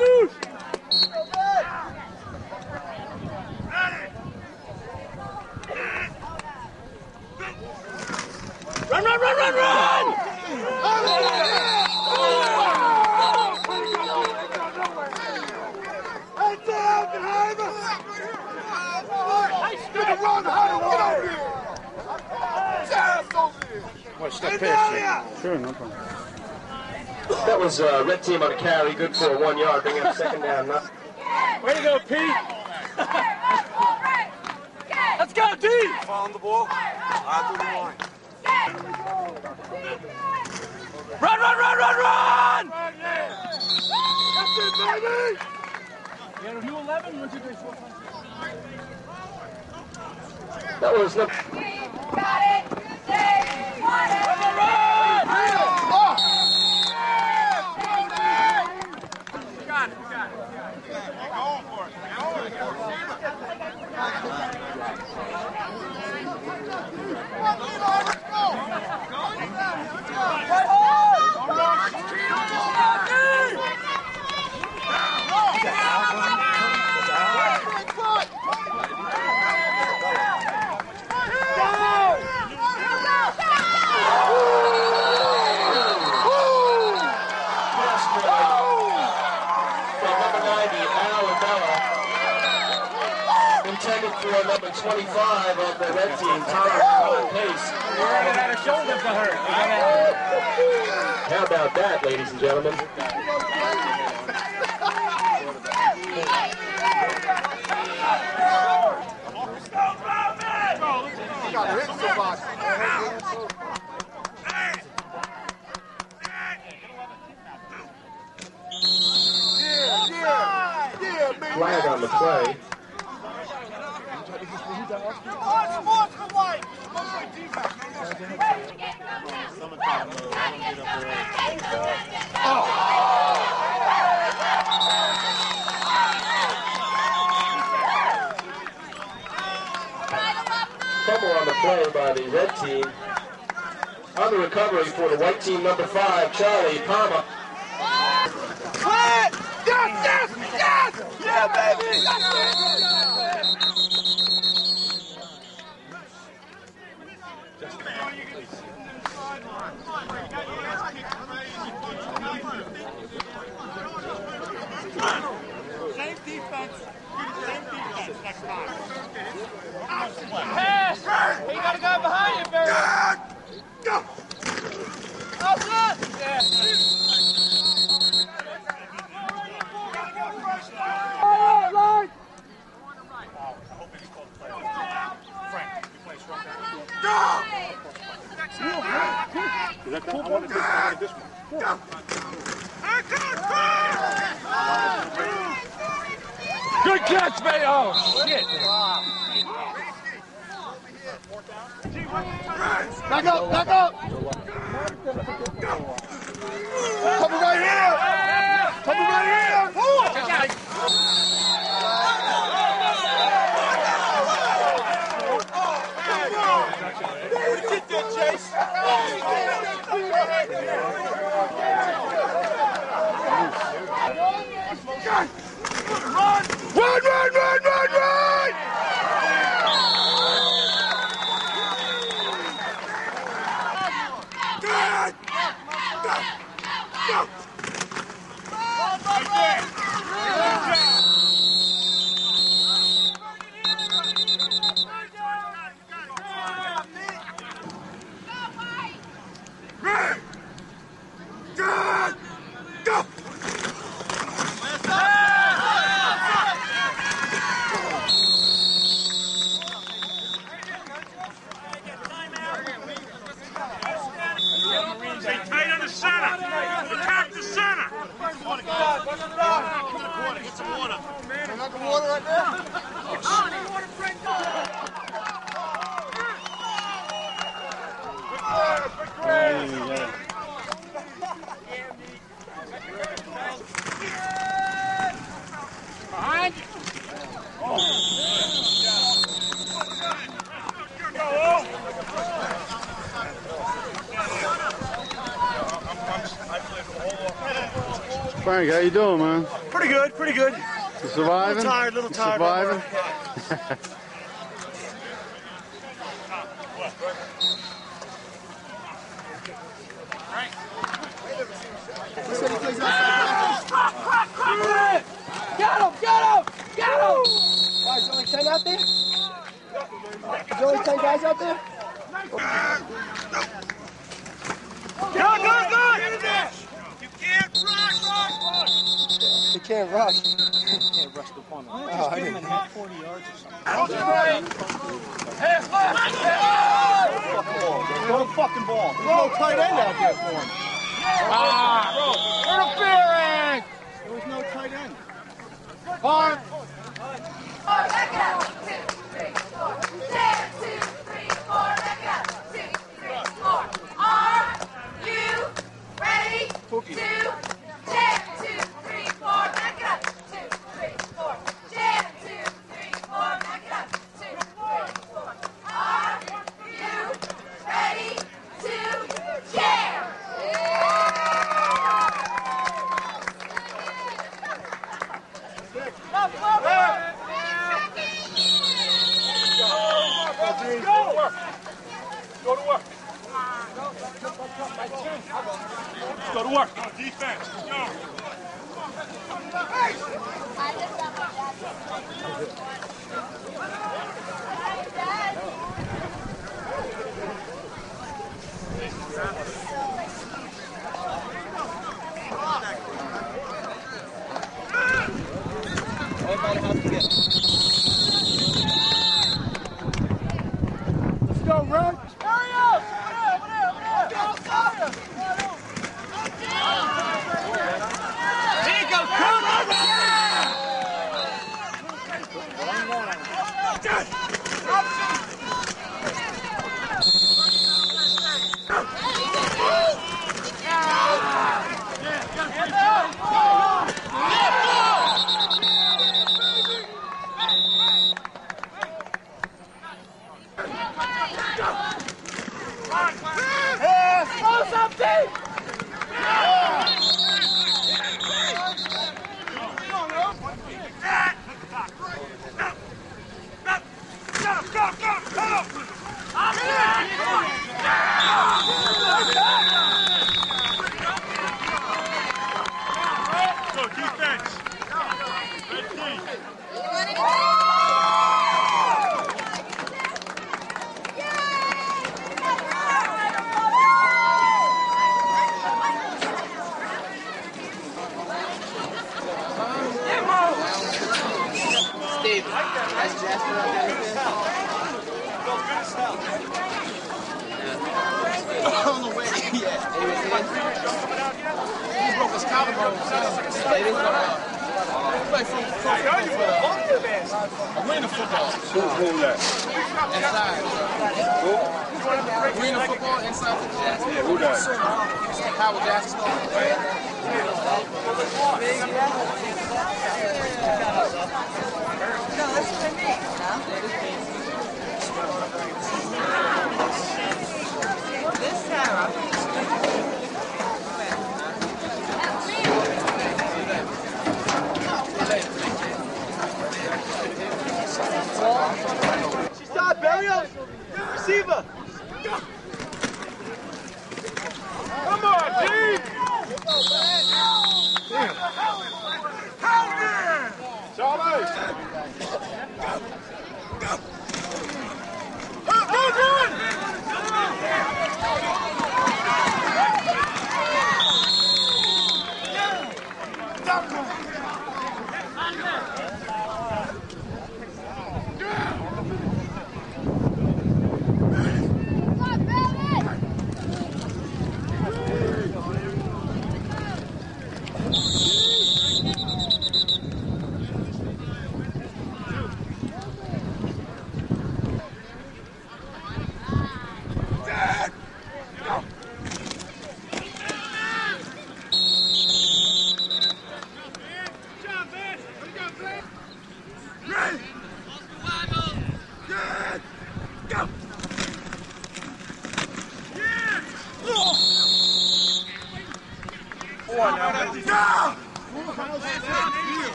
loose! Run, run, run, run, run! Sure, no problem. That was red team on a carry, good for 1 yard, bringing up second down. Way to go, Pete! Let's go, D! Found the ball. Out to the line. Run, run, run, run, run! That's it, baby! You got a new 11? 1, 2, 3, 4, 5, 6. That was Got it! Intended for number 25 of the red team, Colin Pace. We're running out of shoulder for her. How about that, ladies and gentlemen? Flag on the play. Fumble on the play by the red team. On the recovery for the white team, number 5, Charlie Palmer. Yes! Yes! Yes! Yeah, baby! That's it! Same defense. Same defense next time. Pass! Hey, you got a guy behind you, Barry. Go! Oh, good! Yeah. Is that cool? I wanted this one. Good catch, man! Oh, shit. Back up! Back up! Coming right here! Coming right here! Get that, Chase! Run! Run, run, run, run, run! Good! Go! Go! Good! Go! Stay tight on the center. Attack the center. Get some water. Can I get water right there? Behind you. Frank, how you doing, man? Pretty good, pretty good. You surviving? A little tired. Surviving? Got him! Why, is there only 10 out there? Is there only 10 guys out there? Good! You can't rush! They can't rush. Can't rush the corner. Oh, I didn't. 40 yards or something. Throw the fucking ball. There's no tight end out there for him. Interference! There was no tight end. Hard. Back it up. 2, 3, 4. 1, 2, 3, 4. Back it up. 2, 3, 4. Are you ready? 2, 2, 3, 4. Back it up. 2, 3, 4. 2, 3, 4. Back it up. 2, 3, 4. Are you ready to jam? Go to work. Go to work. Defense. Go. Let's go, run! Go defense. Red team. Steve, that's Jasper out there with him. On the way, yeah. He broke his collarbone. Play from arena football. Who that? Inside. Arena football inside the Jazz. Yeah, who that? Howard Jackson. No, that's what I mean. This time, She's not burial. Receiver. Come on, team! Damn.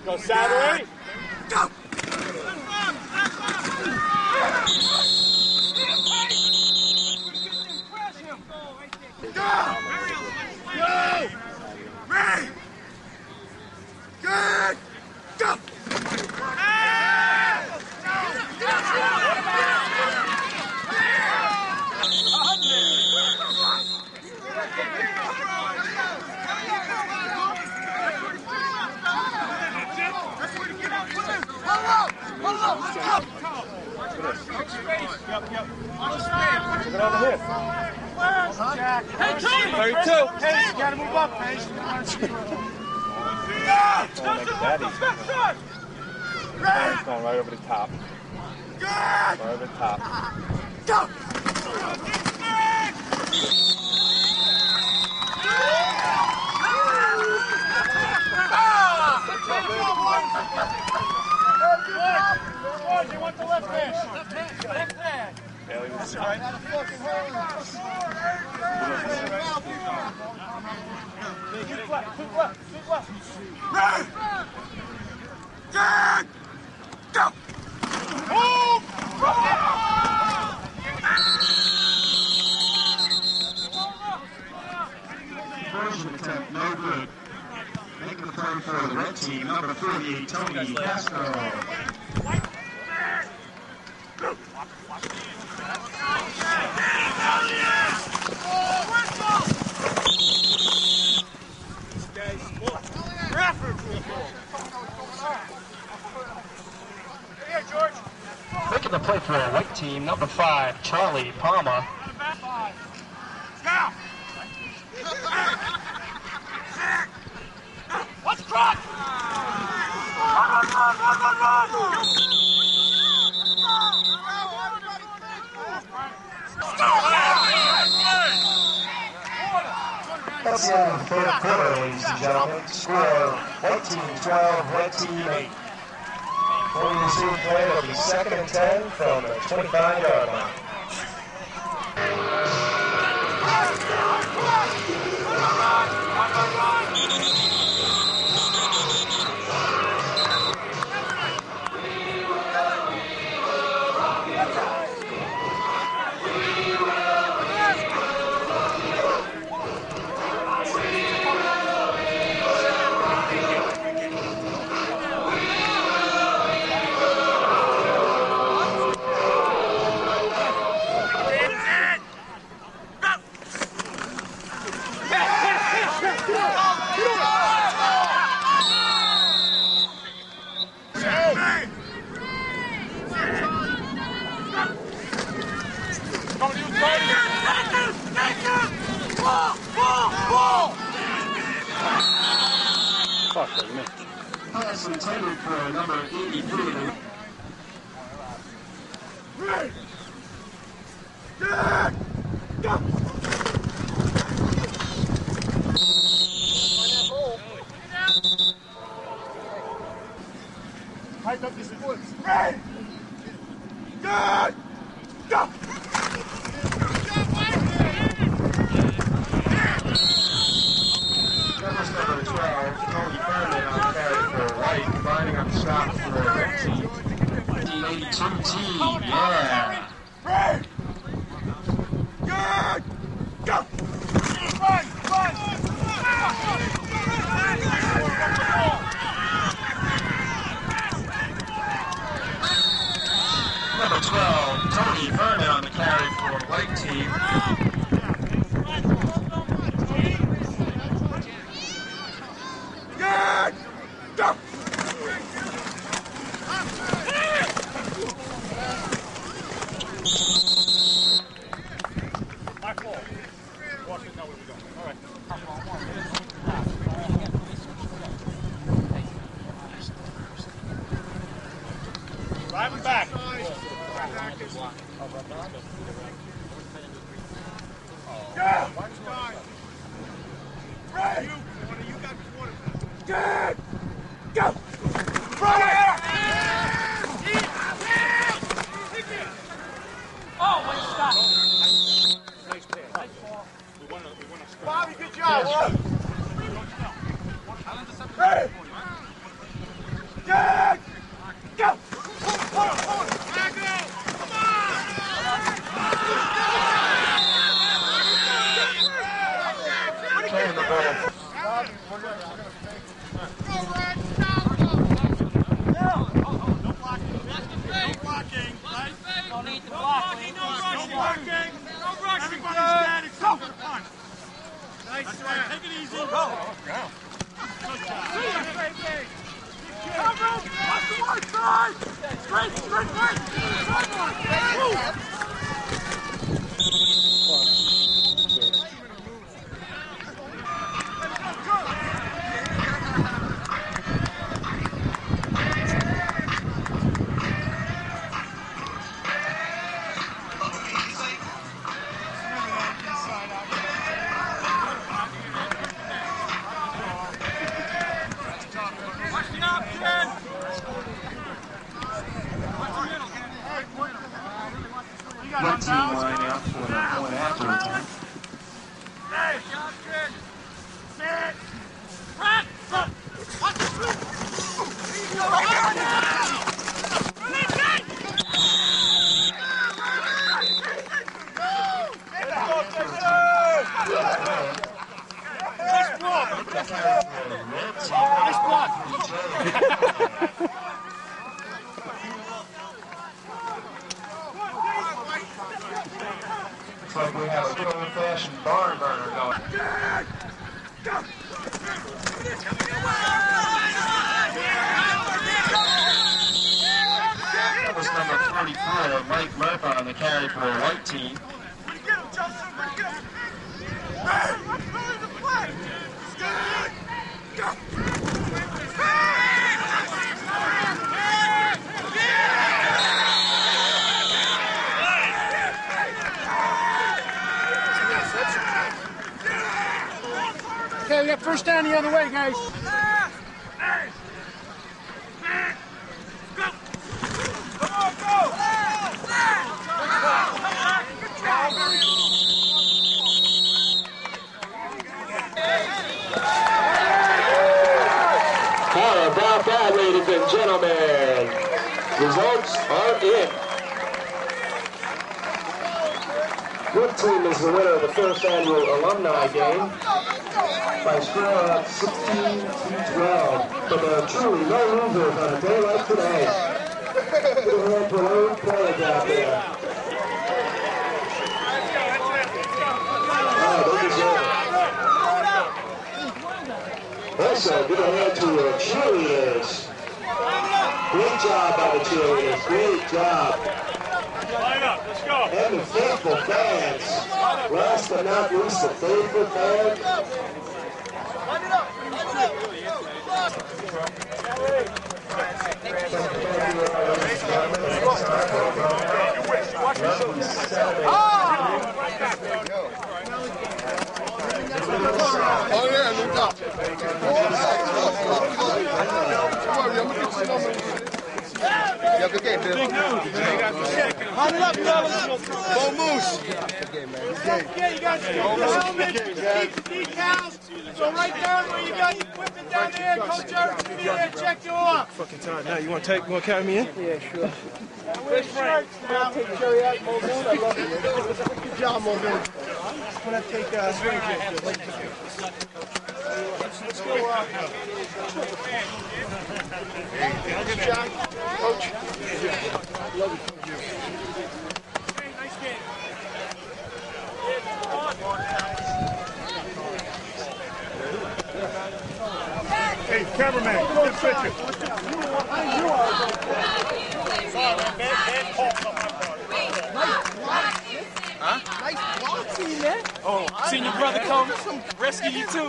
Go Saturday. Go. Ready. Good. Go. Get on the hip. Hey, Tony! 32. Hey, you gotta move up, Paige. It's going right over the top. Right over the top. Go! You want the left hand? Left hand. Bailey with the That's right. Got a fucking hole in it. Keep left, keep left, keep left. Ready! Good! Go! Move! Conversion attempt, no good. Making the play for the red team, number 38, Tony Castro. Making the play for a white team, number 5, Charlie Palmer. Now! Let's cross! Run! That's the end of the third quarter, ladies and gentlemen. Score, white team 12, red team 8. Before we resume play, it'll be 2nd and 10 from the 25-yard line. Pass intended for number 83. Height up your splits. Ready! Good! Go! Number 12, Tony Furman on the carry for white, combining on the stop for the red team. 1982 team, yeah. Ready! Good! Go! Run! Number 12, Tony Furman on the carry for white team. Good! Go! My fault. Washington, know where we're going. All right. Drive him back. Yeah! Right! Good! Go! Right! Oh, when you stop. Nice pass. We won a Bobby, good job. Ready? Red team line out for the point after attack. Looks like we have a good old-fashioned barn burner going. That was number 44, Mike Murphy on the carry for a white team. Okay, we got first down the other way, guys. How about that, ladies and gentlemen? Results are in. Good team is the winner of the first annual alumni game by a score of 16-12. But there are truly no losers on a day like today. Good hand for those players out there. Oh, they deserve it. Also, give a hand to the cheerleaders. Great job by the cheerleaders. Great job. Line up, let's go. And the faithful fans. Last but not least, the faithful fans. Oh yeah, no doubt. You have a good game, Bill. Line it up, fellas. Go Moose. Yeah, you guys got the helmet, keep decals. So right down where you got your equipment down there, Coach Eric's gonna be there to check you off. Fucking time now. You want to carry me in? Yeah, sure. Wear shirts now. Take Jerry out, Muldoon. I love you. Good job, Muldoon. I'm gonna take let's go. Good job, Coach. Love you. Nice game. Hey, cameraman, get a picture. Sorry, man. Bad call on my part. Nice block, team, man. Oh, seen your brother come rescue you too.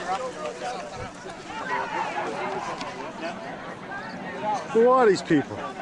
Who are these people?